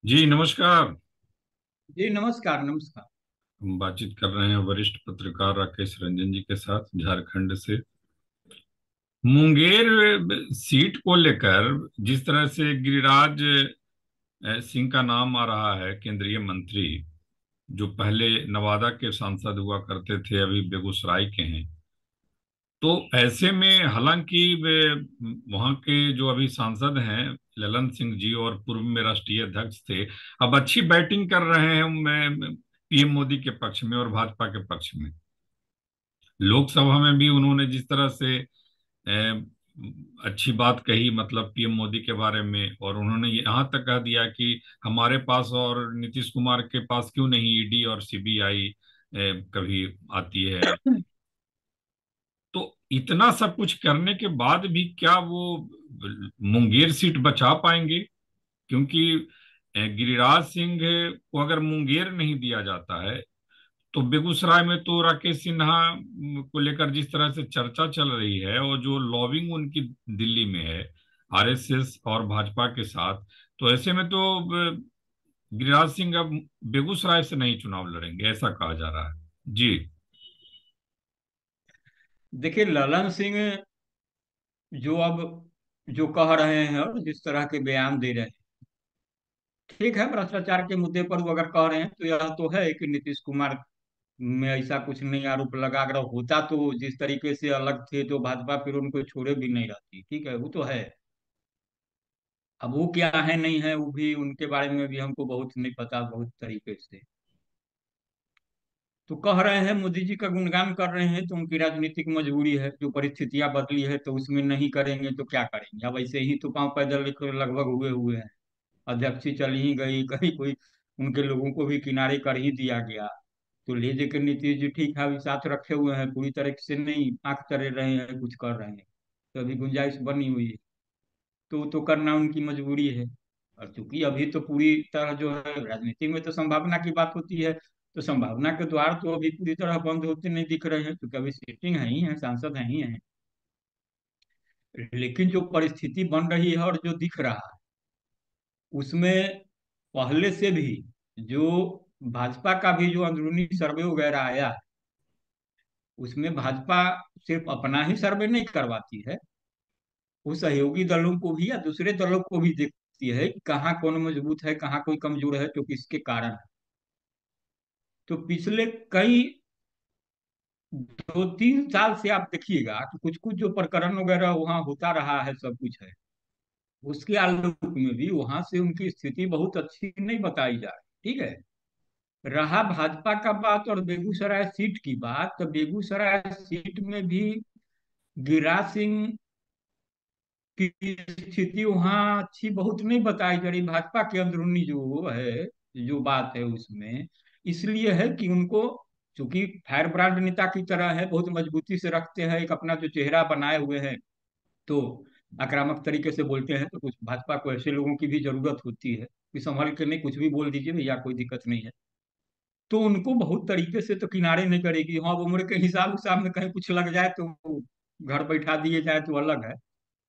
जी नमस्कार। जी नमस्कार नमस्कार। हम बातचीत कर रहे हैं वरिष्ठ पत्रकार राकेश रंजन जी के साथ झारखंड से। मुंगेर सीट को लेकर जिस तरह से गिरिराज सिंह का नाम आ रहा है, केंद्रीय मंत्री, जो पहले नवादा के सांसद हुआ करते थे, अभी बेगूसराय के हैं। तो ऐसे में हालांकि वहाँ के जो अभी सांसद हैं ललन सिंह जी, और पूर्व में राष्ट्रीय अध्यक्ष थे, अब अच्छी बैटिंग कर रहे हैं पीएम मोदी के पक्ष में और भाजपा के पक्ष में। लोकसभा में भी उन्होंने जिस तरह से अ, अच्छी बात कही, मतलब पीएम मोदी के बारे में, और उन्होंने यहाँ तक कह दिया कि हमारे पास और नीतीश कुमार के पास क्यों नहीं ईडी और सीबीआई कभी आती है। तो इतना सब कुछ करने के बाद भी क्या वो मुंगेर सीट बचा पाएंगे? क्योंकि गिरिराज सिंह को अगर मुंगेर नहीं दिया जाता है, तो बेगूसराय में तो राकेश सिन्हा को लेकर जिस तरह से चर्चा चल रही है, और जो लॉबिंग उनकी दिल्ली में है आरएसएस और भाजपा के साथ, तो ऐसे में तो गिरिराज सिंह अब बेगूसराय से नहीं चुनाव लड़ेंगे, ऐसा कहा जा रहा है। जी। देखिए ललन सिंह जो अब जो कह रहे हैं और जिस तरह के बयान दे रहे हैं, ठीक है। भ्रष्टाचार के मुद्दे पर वो अगर कह रहे हैं तो यह तो है कि नीतीश कुमार में ऐसा कुछ नहीं आरोप लगा। अगर होता तो जिस तरीके से अलग थे तो भाजपा फिर उनको छोड़े भी नहीं रहती। ठीक है, वो तो है। अब वो क्या है नहीं है वो भी उनके बारे में भी हमको बहुत नहीं पता, बहुत तरीके से। तो कह रहे हैं मोदी जी का गुणगान कर रहे हैं तो उनकी राजनीतिक मजबूरी है, जो परिस्थितियां बदली है तो उसमें नहीं करेंगे तो क्या करेंगे। अब ऐसे ही तो पांव पैदल लगभग हुए हुए हैं। अध्यक्षी चली ही गई, कहीं कोई उनके लोगों को भी किनारे कर ही दिया गया। तो ले दे के नीतीश जी ठीक है अभी साथ रखे हुए हैं, पूरी तरह से नहीं आंख करे रहे हैं, कुछ कर रहे हैं। तो अभी गुंजाइश बनी हुई है, तो करना उनकी मजबूरी है। और चूंकि अभी तो पूरी तरह जो है राजनीति में तो संभावना की बात होती है, तो संभावना के द्वार तो अभी पूरी तरह बंद होते नहीं दिख रहे हैं, क्योंकि अभी सिटिंग है ही है, सांसद है ही है। लेकिन जो परिस्थिति बन रही है और जो दिख रहा है उसमें पहले से भी जो भाजपा का भी जो अंदरूनी सर्वे वगैरह आया है, उसमें भाजपा सिर्फ अपना ही सर्वे नहीं करवाती है, वो सहयोगी दलों को भी या दूसरे दलों को भी देखती है कि कहाँ कौन मजबूत है, कहाँ कोई कमजोर है, तो किसके कारण है। तो पिछले कई 2-3 साल से आप देखिएगा कि कुछ कुछ जो प्रकरण वगैरह वहाँ होता रहा है, सब कुछ है, उसके आलोक में भी वहां से उनकी स्थिति बहुत अच्छी नहीं बताई जा रही। ठीक है। रहा भाजपा का बात और बेगूसराय सीट की बात, तो बेगूसराय सीट में भी गिरिराज सिंह की स्थिति वहाँ अच्छी बहुत नहीं बताई जा रही। भाजपा के अंदरूनी जो है, जो बात है उसमें इसलिए है कि उनको, चूंकि फायर ब्रांड नेता की तरह है, बहुत मजबूती से रखते हैं, एक अपना जो चेहरा बनाए हुए हैं, तो आक्रामक तरीके से बोलते हैं। तो कुछ भाजपा को ऐसे लोगों की भी जरूरत होती है कि संभल के नहीं, कुछ भी बोल दीजिए भैया, कोई दिक्कत नहीं है। तो उनको बहुत तरीके से तो किनारे नहीं करेगी। हाँ, वो उम्र के हिसाब हिसाब में कहीं कुछ लग जाए तो घर बैठा दिए जाए तो अलग है।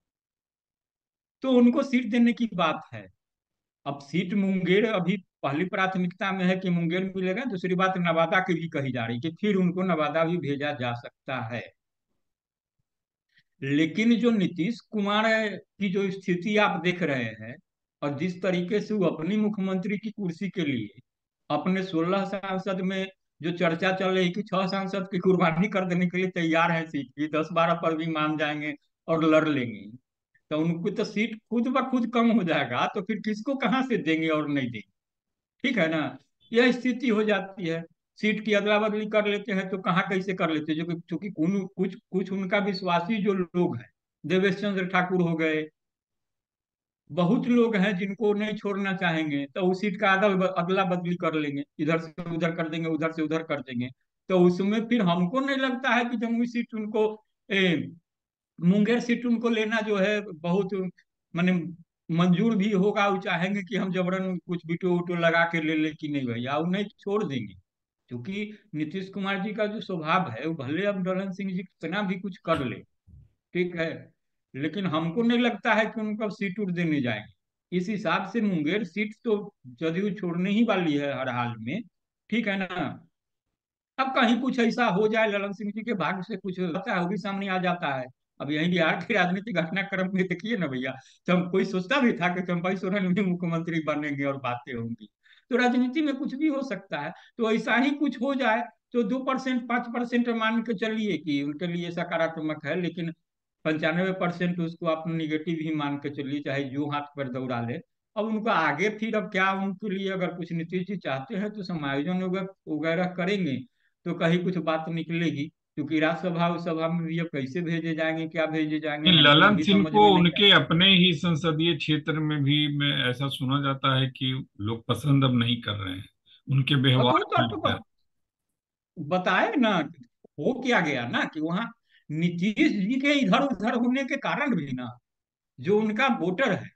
तो उनको सीट देने की बात है। अब सीट मुंगेर अभी पहली प्राथमिकता में है कि मुंगेर मिलेगा। दूसरी बात नवादा की भी कही जा रही कि फिर उनको नवादा भी भेजा जा सकता है। लेकिन जो नीतीश कुमार की जो स्थिति आप देख रहे हैं, और जिस तरीके से वो अपनी मुख्यमंत्री की कुर्सी के लिए अपने 16 सांसद में जो चर्चा चल रही कि 6 सांसद की कुर्बानी कर देने के लिए तैयार है, सीट की 10-12 पर भी मान जाएंगे और लड़ लेंगे, तो उनको तो सीट खुद ब खुद कम हो जाएगा, तो फिर किसको कहाँ से देंगे और नहीं देंगे। ठीक है ना। यह स्थिति हो जाती है। सीट की अदला बदली कर लेते हैं तो कहाँ कैसे कर लेते हैं, जो कि चूंकि कुछ कुछ उनका विश्वासी जो लोग हैं, देवेश चंद्र ठाकुर हो गए, बहुत लोग हैं जिनको नहीं छोड़ना चाहेंगे, तो उस सीट का अदला बदली कर लेंगे, इधर से उधर कर देंगे, उधर से उधर कर देंगे। तो उसमें फिर हमको नहीं लगता है कि जमुई सीट उनको मुंगेर सीट उनको लेना जो है बहुत माने मंजूर भी होगा। वो चाहेंगे कि हम जबरन कुछ बिटो उटो लगा के ले ले, कि नहीं भैया वो नहीं छोड़ देंगे। क्योंकि नीतीश कुमार जी का जो स्वभाव है, वो भले अब दलन सिंह जी कितना भी कुछ कर ले, ठीक है, लेकिन हमको नहीं लगता है कि उनको अब सीट उठ देने जाएंगे। इस हिसाब से मुंगेर सीट तो जदयू छोड़ने ही वाली है हर हाल में, ठीक है ना। अब कहीं कुछ ऐसा हो जाए, ललन सिंह जी के भाग्य से कुछ होता है, वो भी सामने आ जाता है। अब यही बिहार के राजनीतिक घटनाक्रम में देखिए ना भैया, तो हम कोई सोचता भी था कि चंपई सोरेन भी मुख्यमंत्री बनेंगे और बातें होंगी। तो राजनीति में कुछ भी हो सकता है, तो ऐसा ही कुछ हो जाए तो 2% 5% मान के चलिए कि उनके लिए सकारात्मक है, लेकिन 95% उसको आप निगेटिव ही मान के चलिए, चाहे जो हाथ पर दौड़ा ले। अब उनका आगे फिर अब क्या, उनके लिए अगर कुछ नीतीश जी चाहते हैं तो समायोजन वगैरह करेंगे, तो कहीं कुछ बात निकलेगी। क्योंकि राज्यसभा उस सभा में भी अब कैसे भेजे जाएंगे, क्या भेजे जाएंगे, हमको ललन वही सिंह समझ को में नहीं उनके अपने ही संसदीय क्षेत्र में भी में ऐसा सुना जाता है कि लोग पसंद अब नहीं कर रहे हैं उनके आता। अब वो व्यवहार तो को आपको लेकर। बताए ना, हो क्या गया ना कि वहाँ नीतीश जी के इधर उधर होने के कारण भी ना, जो उनका वोटर है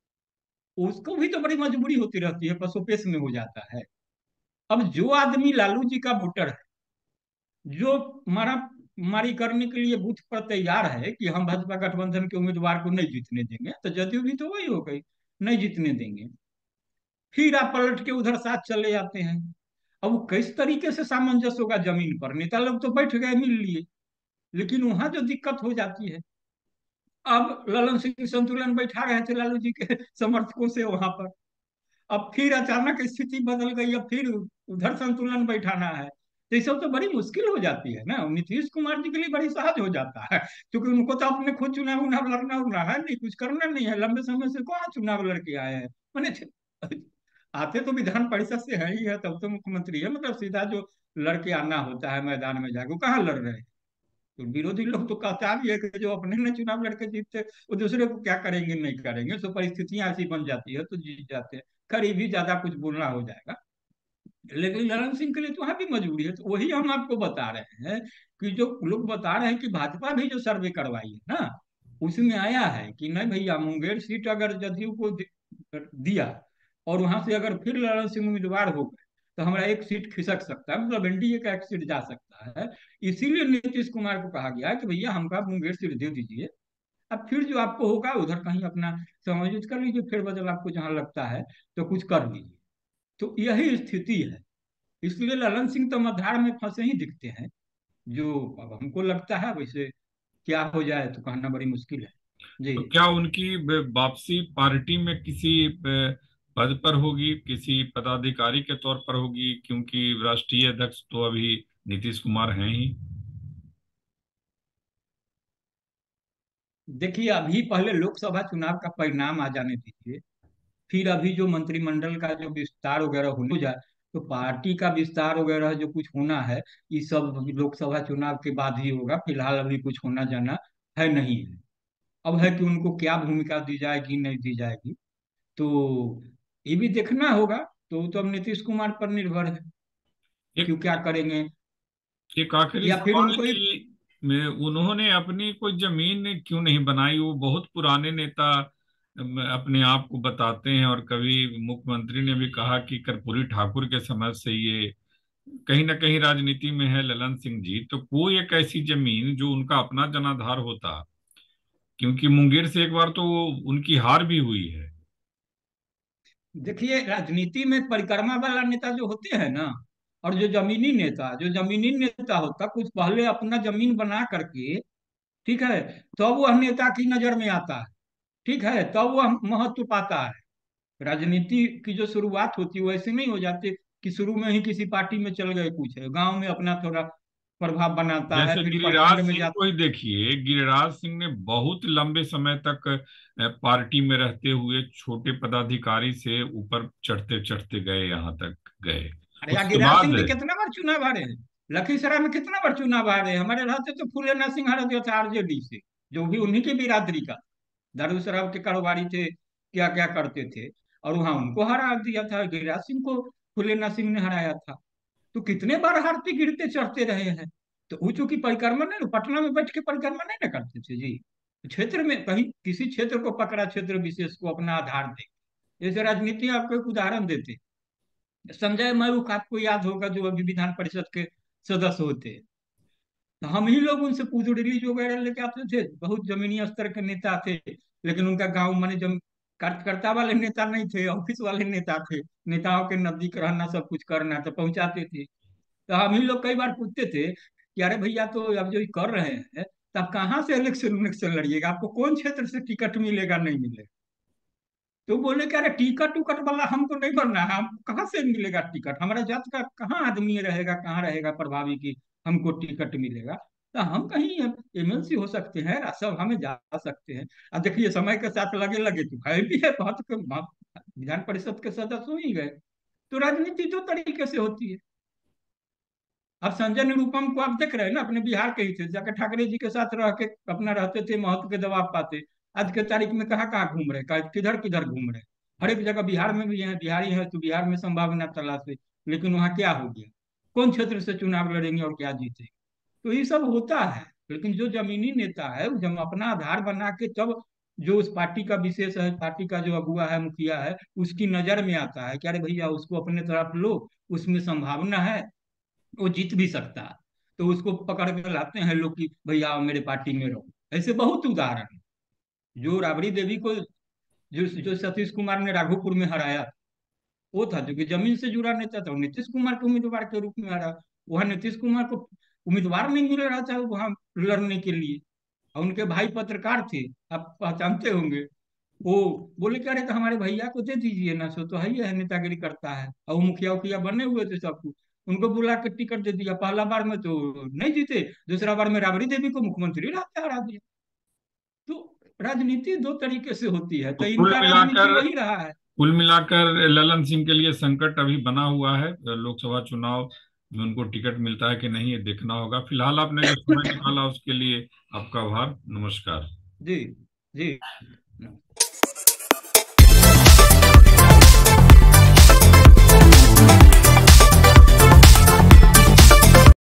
उसको भी तो बड़ी मजबूरी होती रहती है, पसोपेश में हो जाता है। अब जो आदमी लालू जी का वोटर है, जो मारा मारी करने के लिए बूथ पर तैयार है कि हम भाजपा गठबंधन के उम्मीदवार को नहीं जीतने देंगे, तो जदयू भी तो वही हो गई, नहीं जीतने देंगे। फिर आप पलट के उधर साथ चले जाते हैं। अब वो किस तरीके से सामंजस्य होगा जमीन पर, नेता लोग तो बैठ गए मिल लिए, लेकिन वहां जो दिक्कत हो जाती है, अब ललन सिंह संतुलन बैठा रहे थे लालू जी के समर्थकों से वहां पर, अब फिर अचानक स्थिति बदल गई, अब फिर उधर संतुलन बैठाना है, तो ये सब तो बड़ी मुश्किल हो जाती है ना। नीतीश कुमार जी के लिए बड़ी सहज हो जाता है, क्योंकि उनको तो अपने खुद चुनाव उनाव लड़ना उड़ना है नहीं, कुछ करना नहीं है, लंबे समय से कौन चुनाव लड़के आए हैं। मैंने आते तो विधान परिषद से है ही है, तब तो मुख्यमंत्री है, मतलब सीधा जो लड़के आना होता है मैदान में जाके, वो कहाँ लड़ रहे हैं। तो विरोधी लोग तो कहता भी है कि जो अपने ने चुनाव लड़के जीतते, वो दूसरे को क्या करेंगे नहीं करेंगे, तो परिस्थितियां ऐसी बन जाती है तो जीत जाते हैं। खैर, भी ज्यादा कुछ बोलना हो जाएगा, लेकिन ललन सिंह के लिए तो वहां भी मजबूरी है। तो वही हम आपको बता रहे हैं कि जो लोग बता रहे हैं कि भाजपा भी जो सर्वे करवाई है ना, उसमें आया है कि नहीं भैया, मुंगेर सीट अगर जदयू को दिया और वहां से अगर फिर ललन सिंह उम्मीदवार हो गए, तो हमारा एक सीट खिसक सकता है, मतलब एनडीए का एक सीट जा सकता है। इसीलिए नीतीश कुमार को कहा गया है कि भैया हमका मुंगेर सीट दे दीजिए, अब फिर जो आपको होगा उधर कहीं अपना समायोजित कर लीजिए, फिर बदल आपको जहां लगता है तो कुछ कर लीजिए। तो यही स्थिति है। इसलिए ललन सिंह तो मझधार में फंसे ही दिखते हैं। जो अब हमको लगता है वैसे क्या हो जाए तो कहना बड़ी मुश्किल है जी। तो क्या उनकी वापसी पार्टी में किसी पद पर होगी, किसी पदाधिकारी के तौर पर होगी, क्योंकि राष्ट्रीय अध्यक्ष तो अभी नीतीश कुमार हैं ही। देखिए, अभी पहले लोकसभा चुनाव का परिणाम आ जाने दीजिए, फिर अभी जो मंत्रिमंडल का जो विस्तार वगैरह होने जाए, तो पार्टी का विस्तार वगैरह जो कुछ होना है, ये सब अभी लोकसभा चुनाव के बाद ही होगा। फिलहाल अभी कुछ होना जाना है नहीं है। अब है कि उनको क्या भूमिका दी जाएगी नहीं दी जाएगी, तो ये भी देखना होगा। तो वो तो अब नीतीश कुमार पर निर्भर है, एक क्यों क्या करेंगे, एक आखिरी या फिर सवाल उनको एक। कि उन्होंने अपनी कोई जमीन क्यों नहीं बनाई? वो बहुत पुराने नेता अपने आप को बताते हैं, और कभी मुख्यमंत्री ने भी कहा कि कर्पूरी ठाकुर के समय से ये कहीं ना कहीं राजनीति में है ललन सिंह जी। तो कोई एक ऐसी जमीन जो उनका अपना जनाधार होता, क्योंकि मुंगेर से एक बार तो उनकी हार भी हुई है। देखिए, राजनीति में परिक्रमा वाला नेता जो होते हैं ना, और जो जमीनी नेता होता, कुछ पहले अपना जमीन बना करके, ठीक है, तो वह नेता की नजर में आता है, ठीक है, तब वह महत्व पाता है। राजनीति की जो शुरुआत होती है वैसे नहीं हो जाती कि शुरू में ही किसी पार्टी में चल गए, कुछ है गांव में अपना थोड़ा प्रभाव बनाता है, जैसे फिर गिरिराज प्रखंड में सिंह जाता। को ही देखिए, गिरिराज सिंह ने बहुत लंबे समय तक पार्टी में रहते हुए छोटे पदाधिकारी से ऊपर चढ़ते चढ़ते गए, यहाँ तक गए। अरे यार, उसके गिरिराज बाद सिंह जी कितना बार चुनाव हारे हैं, लखीसराय में कितना बार चुनाव हारे हैं। हमारे रहते तो फूलेना सिंह हरा दिया था आरजेडी से, जो भी उन्हीं की बिरादरी का, दारू शराब के कारोबारी थे, क्या क्या करते थे, और वहां उनको हरा दिया था। गिरिराज सिंह को फूलेना सिंह ने हराया था। तो कितने बार हारते गिरते चढ़ते रहे हैं। तो वो चूंकि परिक्रमा नहीं, पटना में बैठ के परिक्रमा नहीं ना करते थे जी, क्षेत्र में कहीं किसी क्षेत्र को पकड़ा, क्षेत्र विशेष को अपना आधार दे। जैसे राजनीति आपको एक उदाहरण देते, संजय मयूख आपको याद होगा, जो अभी विधान परिषद के सदस्य होते हैं, तो हम ही लोग उनसे पूछ रिलीज वगैरह लेके आते थे, बहुत जमीनी स्तर के नेता थे, लेकिन उनका गांव माने कार्यकर्ता वाले नेता नहीं थे, ऑफिस वाले नेता थे। नेताओं के नजदीक रहना, सब कुछ करना, तो पहुंचाते थे। तो हम ही लोग कई बार पूछते थे कि अरे भैया, तो अब जो ये कर रहे हैं, तो आप कहाँ से इलेक्शन इलेक्शन लड़िएगा, आपको कौन क्षेत्र से टिकट मिलेगा नहीं मिलेगा? तो बोले कि अरे टिकट उकट वाला हमको नहीं बनना है, हम कहाँ से मिलेगा टिकट, हमारा जात का कहाँ आदमी रहेगा, कहाँ रहेगा प्रभावी कि हमको टिकट मिलेगा? तो हम कहीं एमएलसी हो सकते हैं, सब हमें जा सकते हैं। अब देखिए, समय के साथ लगे लगे तो है भी है, बहुत विधान परिषद के सदस्य हो ही गए। तो राजनीति दो तरीके से होती है। अब संजय निरुपम को आप देख रहे हैं ना, अपने बिहार के ही थे, जाके ठाकरे जी के साथ रह के अपना रहते थे, महत्व के दबाव पाते। आज के तारीख में कहाँ कहाँ घूम रहे, किधर किधर घूम रहे। हर एक जगह बिहार में भी है, बिहारी है तो बिहार में संभावना तलाश है। लेकिन वहाँ क्या हो गया, कौन क्षेत्र से चुनाव लड़ेंगे और क्या जीतेंगे? तो ये सब होता है। लेकिन जो जमीनी नेता है, वो जब अपना आधार बना के तब जो उस पार्टी का विशेष है, पार्टी का जो अगुआ है, मुखिया है, उसकी नजर में आता है कि अरे भैया, उसको अपने तरफ लो, उसमें संभावना है, वो जीत भी सकता है। तो उसको पकड़ के लाते हैं लोग कि भैया आओ मेरे पार्टी में रहो। ऐसे बहुत उदाहरण हैं। जो राबड़ी देवी को, जो जो सतीश कुमार ने राघोपुर में हराया, वो था जो कि जमीन से जुड़ा नेता था, वो नीतीश कुमार के उम्मीदवार के रूप में हरा। वहां नीतीश कुमार को उम्मीदवार नहीं मिल रहा था वहां लड़ने के लिए। और उनके भाई पत्रकार थे, आप पहचानते होंगे। वो बोले कि अरे, तो हमारे भैया को दे दीजिए ना, सो तो है ही है, नेतागिरी करता है, और वो मुखिया उखिया बने हुए थे सब कुछ। उनको बुला के टिकट दे दिया, पहला बार में तो नहीं जीते, दूसरा बार में राबड़ी देवी को मुख्यमंत्री हरा दिया। तो राजनीति दो तरीके से होती है, तो तो इनका राजनीति वही रहा है। कुल मिलाकर ललन सिंह के लिए संकट अभी बना हुआ है। लोकसभा चुनाव में उनको टिकट मिलता है कि नहीं, ये देखना होगा। फिलहाल आपने जो समय निकाला उसके लिए आपका आभार। नमस्कार। जी। जी।